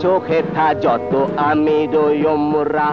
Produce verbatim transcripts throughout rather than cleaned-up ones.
চোখে থা যত আমি রয়মরা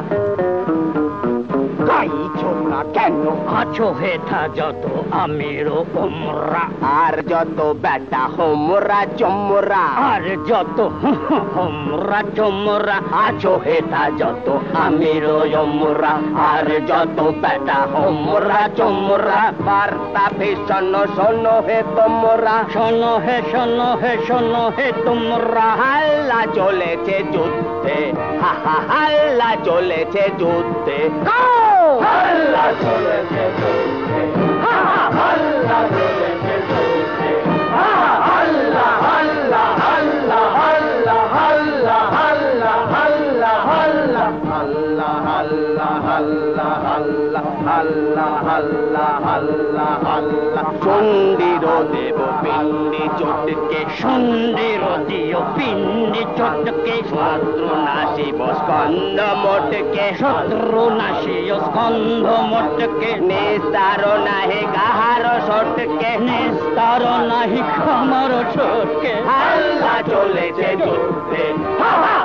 গাইছো না কেন আছো হেথা যত আমির ওমরা আর যত বেটা হোমরা চমরা আর যত হোমরা চমরা আছো হেথা যত আমির ওমরা আর যত বেটা হোমরা চমরা বার্তা ভীষণ শোনো হে তোমরা শোনো হে শোনো হে শোনো হে তোমরা হাল্লা চলেছে যুদ্ধে হা হা হাল্লা চলেছে যুদ্ধে হাল্লা চলেছে যুদ্ধে হা হা হাল্লা চলেছে যুদ্ধে হাল্লা হাল্লা হাল্লা হাল্লা হাল্লা হাল্লা হাল্লা হাল্লা হাল্লা হাল্লা হাল্লা হাল্লা হাল্লা হাল্লা হাল্লা হাল্লা চণ্ডীর দেব পিণ্ডি চটকে সন্ধির দিও পিণ্ডি চটকে শত্রু নাশিব স্কন্ধ মোটকে শত্রু নাশিও স্কন্ধ মোটকে নিস্তার নাহি কাহার সটকে নিস্তার নাহি খামার ছোটকে হাল্লা চলেছে যুদ্ধে